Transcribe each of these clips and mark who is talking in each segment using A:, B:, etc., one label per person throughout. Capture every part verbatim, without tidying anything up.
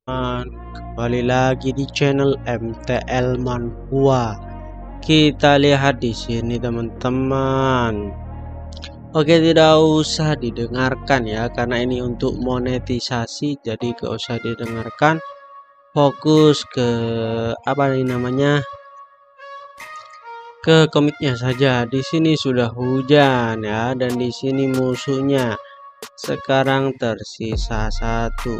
A: teman, kembali lagi di channel M T L Manhua. Kita lihat di sini teman-teman. Oke, tidak usah didengarkan ya, karena ini untuk monetisasi, jadi gak usah didengarkan. Fokus ke apa ini namanya? Ke komiknya saja. Di sini sudah hujan ya, dan di sini musuhnya sekarang tersisa satu.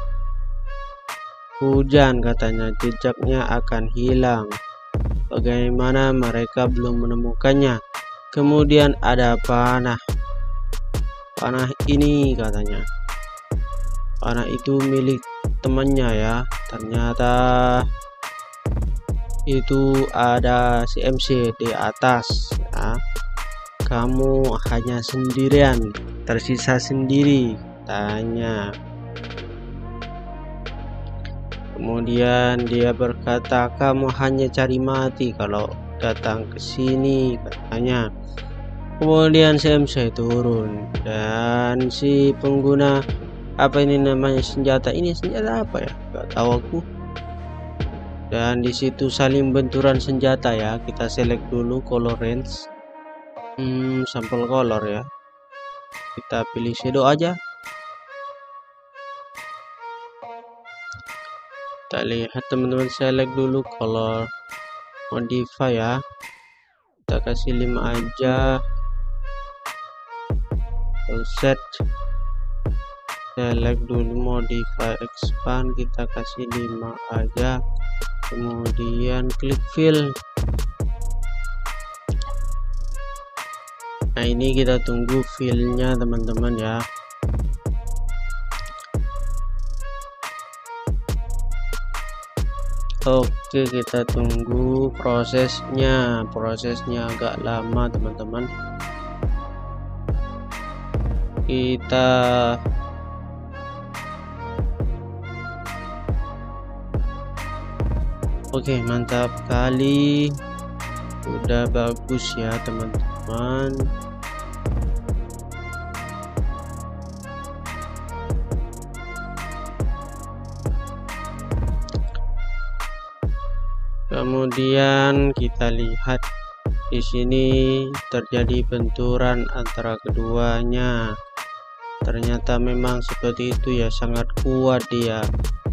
A: Hujan katanya, jejaknya akan hilang. Bagaimana mereka belum menemukannya? Kemudian ada panah. Panah ini katanya, panah itu milik temannya ya. Ternyata itu ada si M C di atas ya. Kamu hanya sendirian, tersisa sendiri, tanya. Kemudian dia berkata, kamu hanya cari mati kalau datang ke sini, katanya. Kemudian si M C turun, dan si pengguna apa ini namanya senjata ini, senjata apa ya, gak tahu aku. Dan disitu saling benturan senjata ya. Kita select dulu color range, hmm, sampel color ya. Kita pilih shadow aja. Kita lihat teman-teman, select dulu color modify ya. Kita kasih lima aja. Set, select dulu modify expand, kita kasih lima aja. Kemudian klik fill. Nah, ini kita tunggu fillnya teman-teman ya. Oke, kita tunggu prosesnya. Prosesnya agak lama teman-teman. Kita oke, mantap kali. Udah bagus ya teman-teman. Kemudian kita lihat di sini terjadi benturan antara keduanya. Ternyata memang seperti itu ya, sangat kuat dia.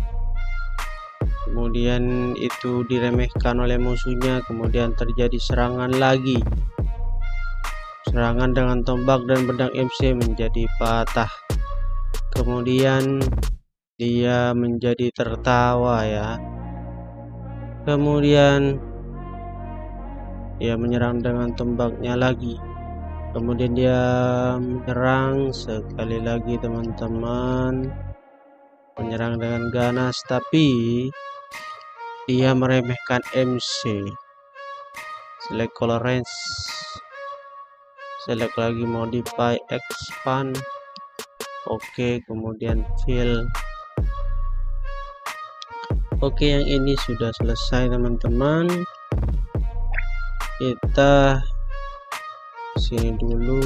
A: Kemudian itu diremehkan oleh musuhnya, kemudian terjadi serangan lagi. Serangan dengan tombak dan pedang M C menjadi patah. Kemudian dia menjadi tertawa ya. Kemudian dia menyerang dengan tombaknya lagi. Kemudian dia menyerang sekali lagi teman-teman, menyerang dengan ganas, tapi dia meremehkan M C. Select color range, select lagi modify expand. Oke, kemudian fill. Oke, yang ini sudah selesai teman-teman. Kita sini dulu.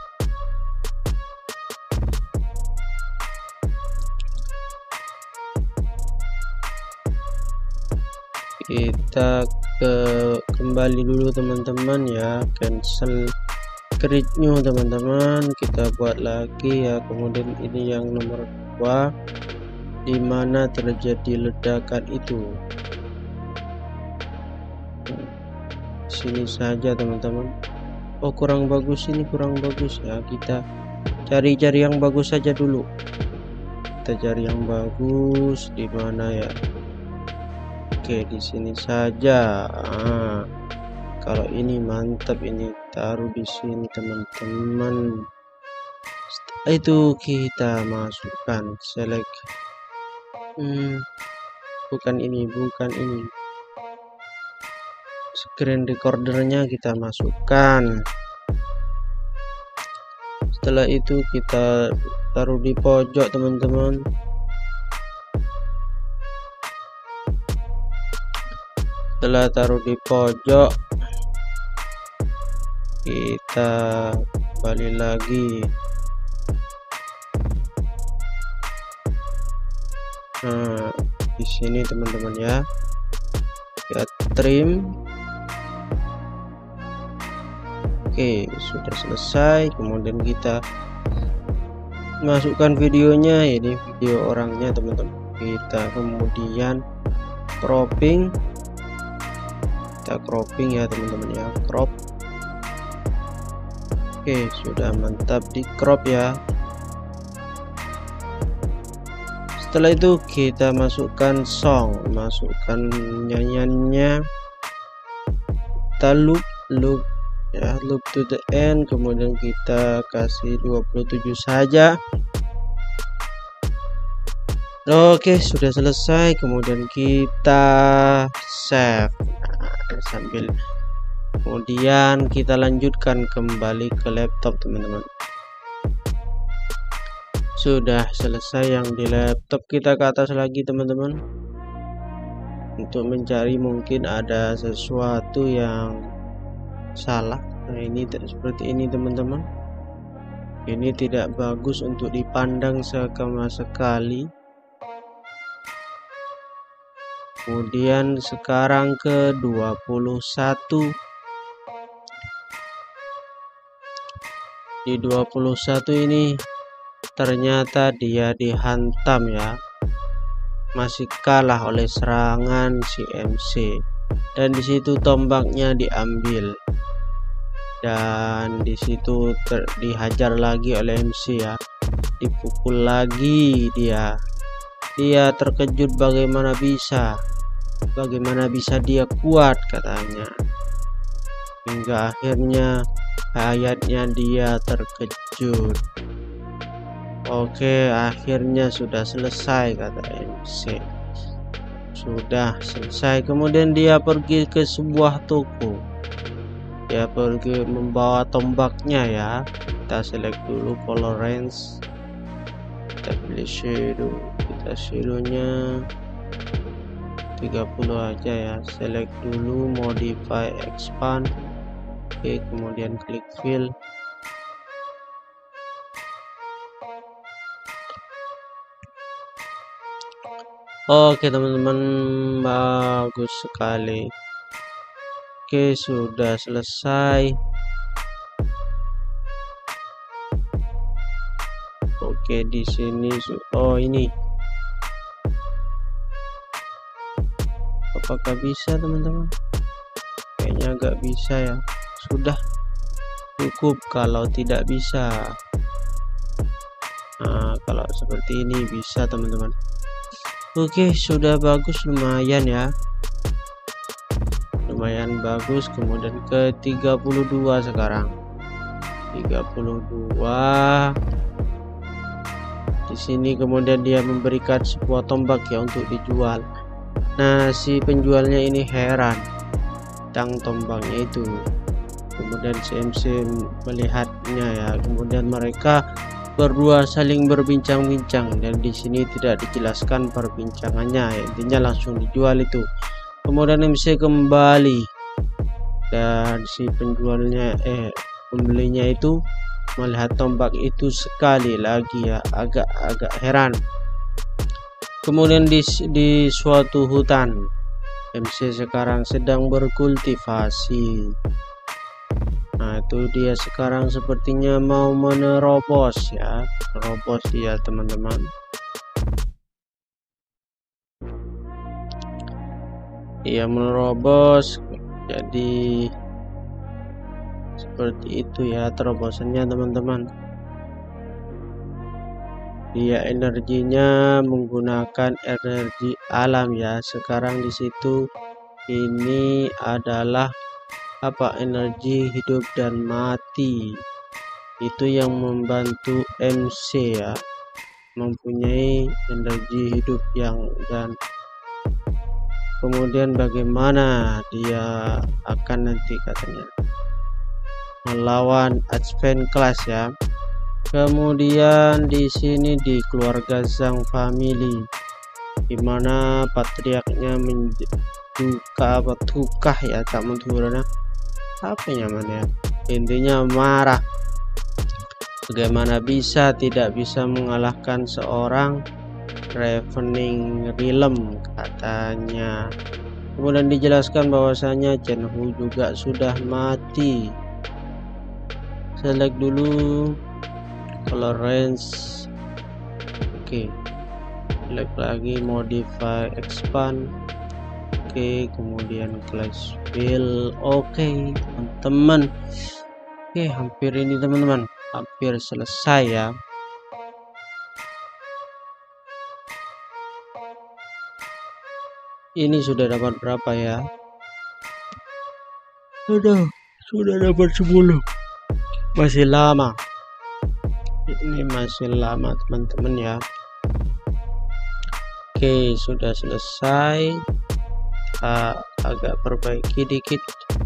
A: Kita ke kembali dulu teman-teman ya, cancel create new teman-teman. Kita buat lagi ya. Kemudian ini yang nomor dua, di mana terjadi ledakan itu. Sini saja teman-teman. Oh, kurang bagus, ini kurang bagus ya. Kita cari-cari yang bagus saja dulu. Kita cari yang bagus di mana ya? Oke, di sini saja. Ah, kalau ini mantap, ini taruh di sini teman-teman. Setelah itu kita masukkan select. Hmm, bukan ini, bukan ini. Screen recordernya kita masukkan. Setelah itu kita taruh di pojok teman-teman. Setelah taruh di pojok, kita kembali lagi. Nah, di sini teman-teman ya. Kita trim. Oke, sudah selesai. Kemudian kita masukkan videonya, ini video orangnya teman-teman. Kita kemudian cropping, kita cropping ya teman-teman ya, crop. Oke, sudah mantap di crop ya. Setelah itu kita masukkan song, masukkan nyanyiannya, kita loop loop ya, loop to the end. Kemudian kita kasih dua puluh tujuh saja. Oke, sudah selesai. Kemudian kita save. Nah, sambil kemudian kita lanjutkan kembali ke laptop teman-teman. Sudah selesai yang di laptop, kita ke atas lagi teman-teman untuk mencari mungkin ada sesuatu yang salah. Nah, ini seperti ini teman-teman. Ini tidak bagus untuk dipandang sama sekali. Kemudian sekarang ke dua puluh satu. Di dua puluh satu ini ternyata dia dihantam ya, masih kalah oleh serangan si M C, dan disitu tombaknya diambil, dan disitu ter dihajar lagi oleh M C ya, dipukul lagi dia. Dia terkejut, bagaimana bisa, bagaimana bisa dia kuat katanya, hingga akhirnya hayatnya dia terkejut. Oke, akhirnya sudah selesai kata M C. Sudah selesai. Kemudian dia pergi ke sebuah toko. Dia pergi membawa tombaknya ya. Kita select dulu color range. Kita pilih shadow. Kita shadownya tiga puluh aja ya. Select dulu, modify, expand. Oke, kemudian klik fill. Oke teman-teman, bagus sekali. Oke, sudah selesai. Oke, di sini oh ini apakah bisa teman-teman? Kayaknya agak bisa ya. Sudah cukup kalau tidak bisa. Nah, kalau seperti ini bisa teman-teman. Oke, sudah bagus, lumayan ya, lumayan bagus. Kemudian ke tiga puluh dua sekarang, tiga puluh dua. Di sini kemudian dia memberikan sebuah tombak ya untuk dijual. Nah, si penjualnya ini heran tentang tombaknya itu. Kemudian si M C melihatnya ya. Kemudian mereka berdua saling berbincang-bincang, dan di sini tidak dijelaskan perbincangannya, intinya langsung dijual itu. Kemudian M C kembali, dan si penjualnya eh pembelinya itu melihat tombak itu sekali lagi ya, agak-agak heran. Kemudian di, di suatu hutan, M C sekarang sedang berkultivasi. Nah, itu dia sekarang sepertinya mau menerobos ya, menerobos dia teman-teman. Ia menerobos, jadi seperti itu ya terobosannya teman-teman. Dia energinya menggunakan energi alam ya. Sekarang di situ ini adalah apa, energi hidup dan mati. Itu yang membantu M C ya, mempunyai energi hidup yang, dan kemudian bagaimana dia akan nanti katanya melawan Advent Class ya. Kemudian di sini di keluarga Zhang family, dimana patriarknya menduka apa tukah ya, tak menturunnya apa namanya, intinya marah. Bagaimana bisa tidak bisa mengalahkan seorang Ravening Realm katanya. Kemudian dijelaskan bahwasanya Chenhu juga sudah mati. Select dulu color range. Oke, select lagi modify expand. Oke, kemudian class fill. Oke teman-teman, oke hampir ini teman-teman, hampir selesai ya. Ini sudah dapat berapa ya? Sudah, sudah dapat sepuluh. Masih lama. Ini masih lama teman-teman ya. Oke, sudah selesai. Kita agak perbaiki dikit.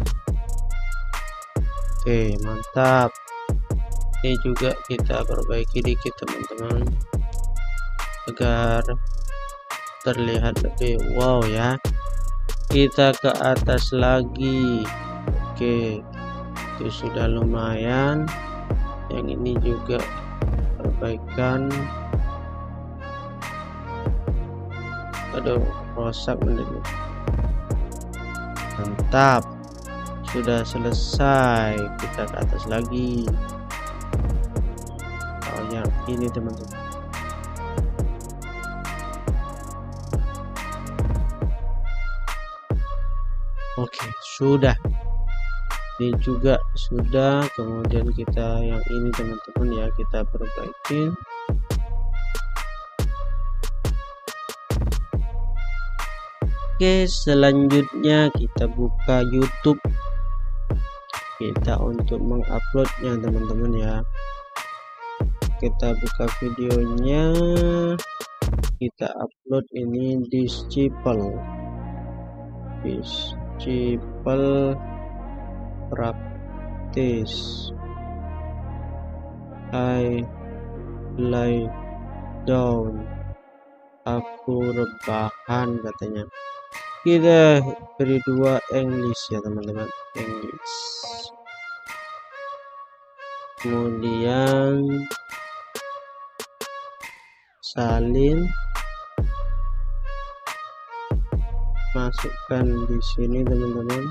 A: Oke, mantap. Ini juga kita perbaiki dikit teman-teman, agar terlihat lebih wow ya. Kita ke atas lagi. Oke, itu sudah lumayan. Yang ini juga perbaikan. Aduh, rusak menurut. Mantap, sudah selesai. Kita ke atas lagi. Oh yang ini teman-teman. Oke, sudah. Ini juga sudah. Kemudian kita yang ini teman-teman ya, kita perbaiki. Oke, selanjutnya kita buka YouTube kita untuk menguploadnya teman-teman ya. Kita buka videonya, kita upload ini di Disciple Disciple practice. I lie down, aku rebahan katanya. Kita beri dua English ya teman-teman, English. Kemudian salin, masukkan di sini teman-teman.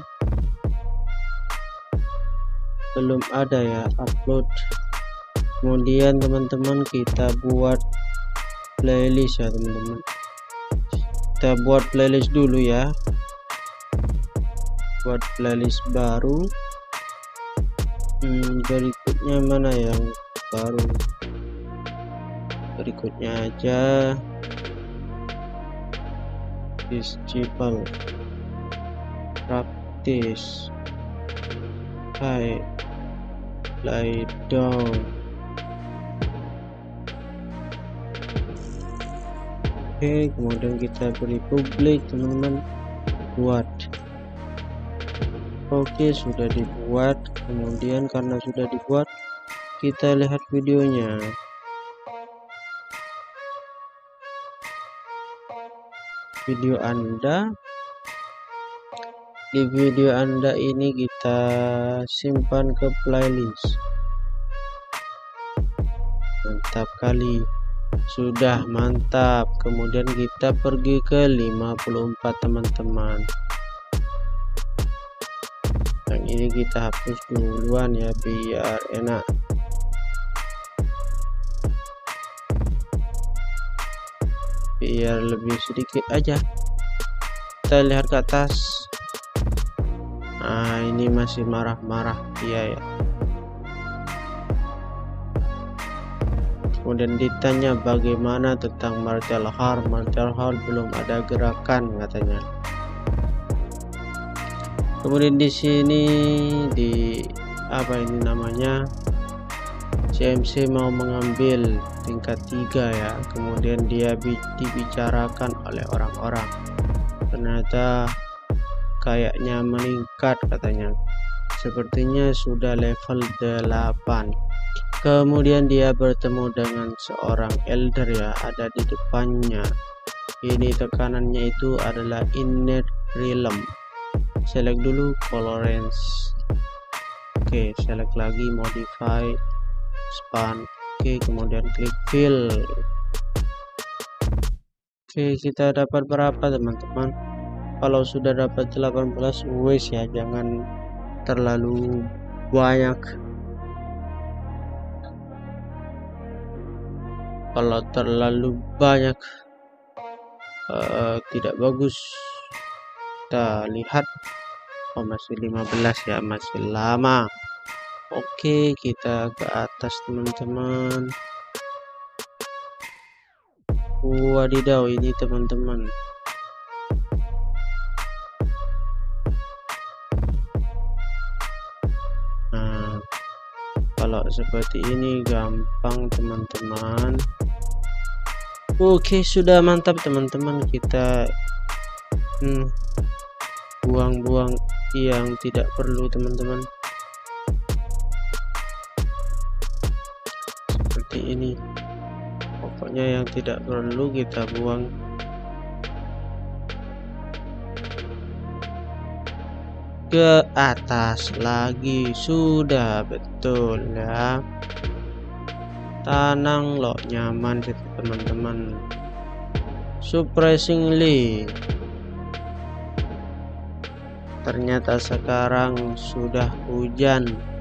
A: Belum ada ya upload. Kemudian teman-teman kita buat playlist ya teman-teman. Kita buat playlist dulu ya. Buat playlist baru. Hmm, berikutnya mana yang baru? Berikutnya aja. Disciple practice. I lie down. Oke, kemudian kita beri publik teman-teman. Buat. Oke, sudah dibuat. Kemudian karena sudah dibuat, kita lihat videonya. Video Anda. Di video Anda ini kita simpan ke playlist. Mantap kali. Sudah mantap. Kemudian kita pergi ke lima puluh empat teman-teman. Yang ini kita hapus duluan ya biar enak. Biar lebih sedikit aja. Kita lihat ke atas. Nah, ini masih marah-marah dia ya. Kemudian ditanya bagaimana tentang martial hard. Martial hard belum ada gerakan katanya. Kemudian di sini di apa ini namanya, C M C mau mengambil tingkat tiga ya. Kemudian dia dibicarakan oleh orang-orang. Ternyata kayaknya meningkat katanya. Sepertinya sudah level delapan. Kemudian dia bertemu dengan seorang elder ya, ada di depannya. Ini tekanannya itu adalah Innate Realm. Select dulu color range. Oke, select lagi modify span. Oke, kemudian klik fill. Oke, kita dapat berapa teman-teman? Kalau sudah dapat delapan belas, wes ya, jangan terlalu banyak. Kalau terlalu banyak uh, tidak bagus. Kita lihat, oh masih lima belas ya, masih lama. Oke, kita ke atas teman-teman. Wadidaw, ini teman-teman. Nah, kalau seperti ini gampang teman-teman. Oke, sudah mantap teman-teman. Kita hmm, buang-buang yang tidak perlu teman-teman. Seperti ini. Pokoknya yang tidak perlu kita buang. Ke atas lagi, sudah betul ya. Tenang loh, nyaman sih teman-teman. Surprisingly, ternyata sekarang sudah hujan.